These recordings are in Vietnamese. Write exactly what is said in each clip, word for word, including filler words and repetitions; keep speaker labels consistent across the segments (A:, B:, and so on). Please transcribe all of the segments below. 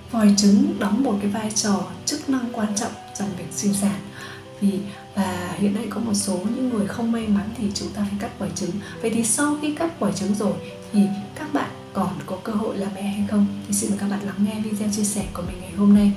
A: vòi trứng đóng một cái vai trò chức năng quan trọng trong việc sinh sản. Vì và hiện nay có một số những người không may mắn thì chúng ta phải cắt vòi trứng. Vậy thì sau khi cắt vòi trứng rồi thì các bạn còn có cơ hội làm mẹ hay không? Thì xin mời các bạn lắng nghe video chia sẻ của mình ngày hôm nay.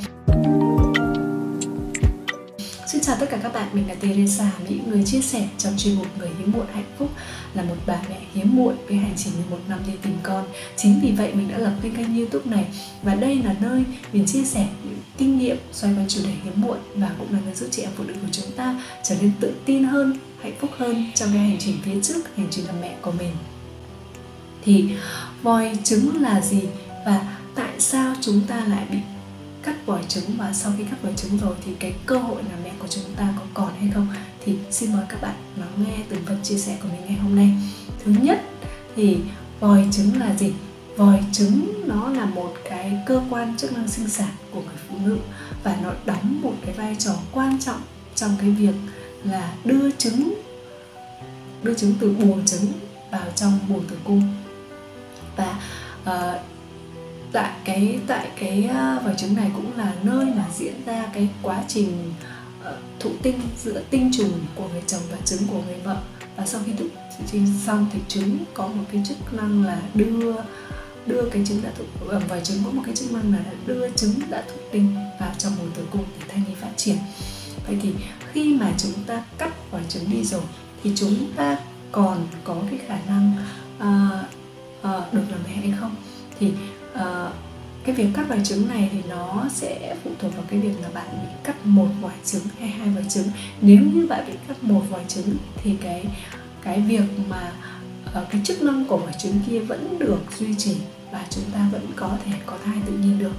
A: Xin chào tất cả các bạn, mình là Teresa, Mỹ, người chia sẻ trong chuyên mục Người hiếm muộn hạnh phúc, là một bà mẹ hiếm muộn với hành trình mười một năm đi tìm con. Chính vì vậy mình đã lập cái kênh YouTube này, và đây là nơi mình chia sẻ những kinh nghiệm xoay quanh chủ đề hiếm muộn, và cũng là nơi giúp chị em phụ nữ của chúng ta trở nên tự tin hơn, hạnh phúc hơn trong cái hành trình phía trước, hành trình làm mẹ của mình. Thì vòi trứng là gì và tại sao chúng ta lại bị cắt vòi trứng, và sau khi cắt vòi trứng rồi thì cái cơ hội làm mẹ của chúng ta có còn hay không? Thì xin mời các bạn lắng nghe từng phần chia sẻ của mình ngày hôm nay. Thứ nhất thì vòi trứng là gì? Vòi trứng nó là một cái cơ quan chức năng sinh sản của người phụ nữ, và nó đóng một cái vai trò quan trọng trong cái việc là đưa trứng đưa trứng từ buồng trứng vào trong buồng tử cung. Và uh, tại cái tại cái vòi trứng này cũng là nơi mà diễn ra cái quá trình uh, thụ tinh giữa tinh trùng của người chồng và trứng của người vợ. Và sau khi thụ tinh xong thì trứng có một cái chức năng là đưa đưa cái trứng đã thụ ở vòi trứng có một cái chức năng là đưa trứng đã thụ tinh vào trong buồng tử cung để thai nhi phát triển. Vậy thì khi mà chúng ta cắt vòi trứng đi rồi thì chúng ta còn có cái khả năng uh, uh, được làm mẹ hay không? Thì uh, cái việc cắt vòi trứng này thì nó sẽ phụ thuộc vào cái việc là bạn bị cắt một vòi trứng hay hai vòi trứng. Nếu như bạn bị cắt một vòi trứng thì cái cái việc mà uh, cái chức năng của vòi trứng kia vẫn được duy trì và chúng ta vẫn có thể có thai tự nhiên được.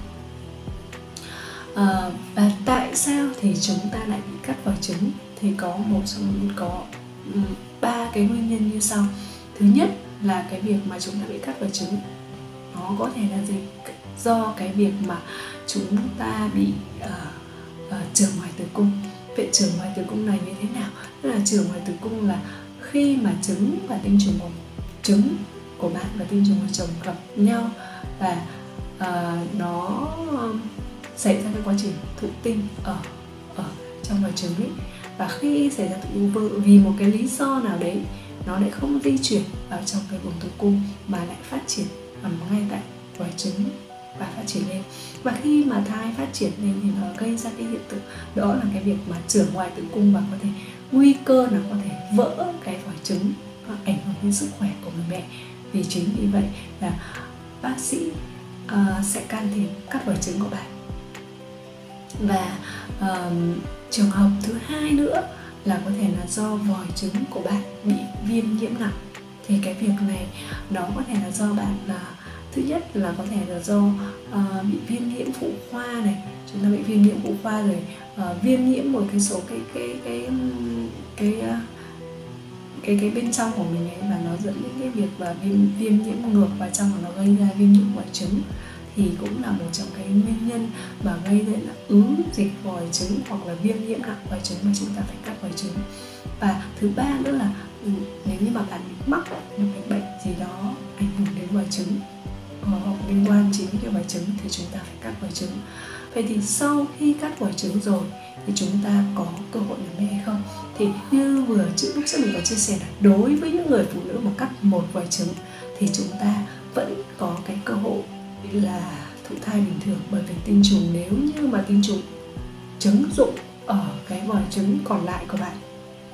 A: Uh, và tại sao thì chúng ta lại bị cắt vòi trứng? Thì có một trong có ba cái nguyên nhân như sau. Thứ nhất là cái việc mà chúng ta bị cắt vòi trứng nó có thể là gì? Do cái việc mà chúng ta bị uh, uh, chưởng ngoài tử cung. Vậy chưởng ngoài tử cung này như thế nào? Tức là chưởng ngoài tử cung là khi mà trứng và tinh trùng của trứng của bạn và tinh trùng của chồng gặp nhau, và uh, nó xảy ra cái quá trình thụ tinh ở ở trong vòi trứng ấy. Và khi xảy ra thụ tinh vì một cái lý do nào đấy, nó lại không di chuyển vào trong cái buồng tử cung mà lại phát triển nằm ngay tại vòi trứng và phát triển lên. Và khi mà thai phát triển lên thì nó gây ra cái hiện tượng đó là cái việc mà chưởng ngoài tử cung, và có thể nguy cơ là có thể vỡ cái vòi trứng và ảnh hưởng đến sức khỏe của người mẹ. Vì chính vì vậy là bác sĩ uh, sẽ can thiệp cắt vòi trứng của bạn. Và uh, trường hợp thứ hai nữa là có thể là do vòi trứng của bạn bị viêm nhiễm nặng. Thì cái việc này đó có thể là do bạn là thứ nhất là có thể là do uh, bị viêm nhiễm phụ khoa này, chúng ta bị viêm nhiễm phụ khoa rồi uh, viêm nhiễm một cái số cái cái cái cái cái, uh, cái, cái bên trong của mình ấy, và nó dẫn đến cái việc là viêm viêm nhiễm ngược vào trong và nó gây ra viêm nhiễm vòi trứng. Thì cũng là một trong cái nguyên nhân mà gây ra là ứ dịch vòi trứng hoặc là viêm nhiễm nặng vòi trứng mà chúng ta phải cắt vòi trứng. Và thứ ba nữa là nếu như mà bạn bị mắc một cái bệnh gì đó ảnh hưởng đến vòi trứng hoặc liên quan chính cái vòi trứng thì chúng ta phải cắt vòi trứng. Vậy thì sau khi cắt vòi trứng rồi thì chúng ta có cơ hội làm mẹ hay không? Thì như vừa trước lúc trước mình có chia sẻ là đối với những người phụ nữ mà cắt một vòi trứng thì chúng ta vẫn có cái cơ hội là thụ thai bình thường, bởi vì tinh trùng nếu như mà tinh trùng trứng dụng ở cái vòi trứng còn lại của bạn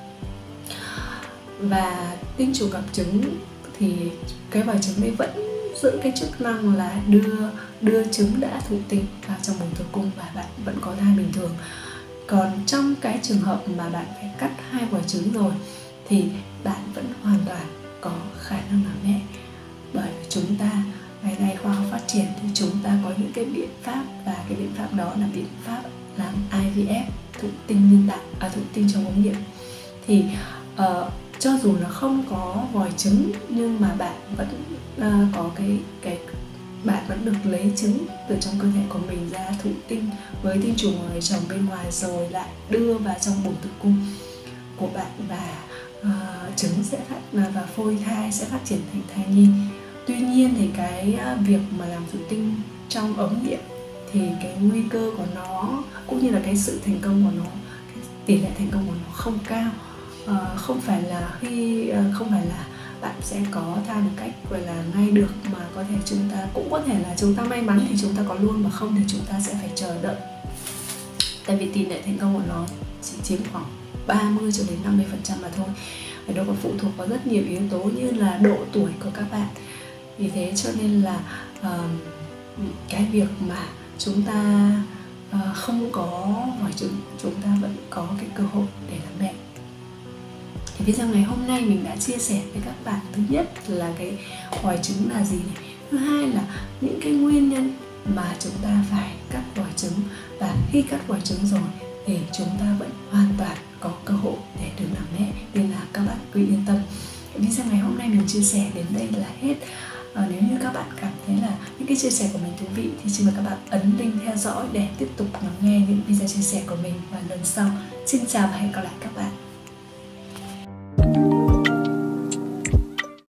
A: và tinh trùng gặp trứng thì cái vòi trứng đấy vẫn giữ cái chức năng là đưa đưa trứng đã thụ tinh vào trong buồng tử cung và bạn vẫn có thai bình thường. Còn trong cái trường hợp mà bạn phải cắt hai vòi trứng rồi thì bạn vẫn hoàn toàn có khả năng làm mẹ, bởi vì chúng ta ngày nay khoa học phát triển thì chúng ta có những cái biện pháp, và cái biện pháp đó là biện pháp làm I V F, thụ tinh nhân tạo, à, thụ tinh trong ống nghiệm. Thì uh, cho dù nó không có vòi trứng nhưng mà bạn vẫn uh, có cái cái bạn vẫn được lấy trứng từ trong cơ thể của mình ra thụ tinh với tinh trùng của người chồng bên ngoài, rồi lại đưa vào trong buồng tử cung của bạn, và uh, trứng sẽ phát và phôi thai sẽ phát triển thành thai nhi. Tuy nhiên thì cái việc mà làm thụ tinh trong ống nghiệm thì cái nguy cơ của nó cũng như là cái sự thành công của nó, cái tỷ lệ thành công của nó không cao. À, không phải là khi không phải là bạn sẽ có thai một cách gọi là ngay được, mà có thể chúng ta cũng có thể là chúng ta may mắn thì chúng ta có luôn, mà không thì chúng ta sẽ phải chờ đợi. Tại vì tỷ lệ thành công của nó chỉ chiếm khoảng ba mươi cho đến năm mươi phần trăm mà thôi. Và nó còn phụ thuộc vào rất nhiều yếu tố như là độ tuổi của các bạn. Vì thế cho nên là uh, cái việc mà chúng ta uh, không có vòi trứng, chúng ta vẫn có cái cơ hội để làm mẹ. Thì bây giờ ngày hôm nay mình đã chia sẻ với các bạn, thứ nhất là cái vòi trứng là gì này, thứ hai là những cái nguyên nhân mà chúng ta phải cắt vòi trứng, và khi cắt vòi trứng rồi thì chúng ta vẫn hoàn toàn có cơ hội để được làm mẹ, nên là các bạn cứ yên tâm. Video ngày hôm nay mình chia sẻ đến đây là hết. À, nếu như các bạn cảm thấy là những cái chia sẻ của mình thú vị thì xin mời các bạn ấn link theo dõi để tiếp tục lắng nghe những video chia sẻ của mình vào lần sau. Xin chào và hẹn gặp lại các bạn.